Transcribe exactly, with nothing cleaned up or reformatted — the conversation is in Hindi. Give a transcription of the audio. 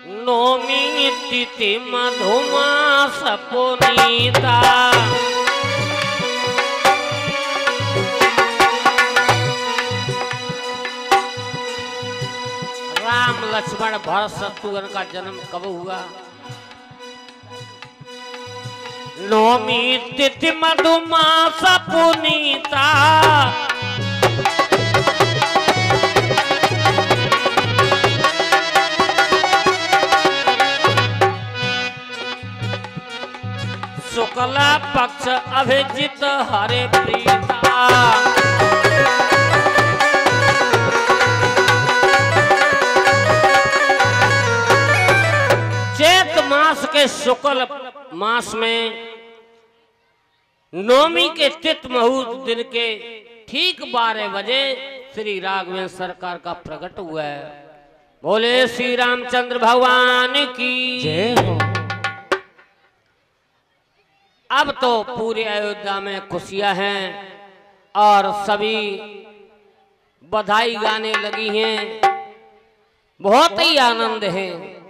नौमी तिथि मधुमास पुनीता। राम लक्ष्मण भरत शत्रुघ्न का जन्म कब हुआ? नौमी तिथि मधुमास पुनीता। शुक्ला पक्ष अभिजित हरे प्रीता। चैत मास के शुक्ल मास में नौमी के तिथि मुहूर्त दिन के ठीक बारह बजे श्री राघवेंद्र सरकार का प्रकट हुआ है। बोले श्री रामचंद्र भगवान की जय हो। अब तो पूरे अयोध्या में खुशियां हैं और सभी बधाई गाने लगी हैं। बहुत ही आनंद है।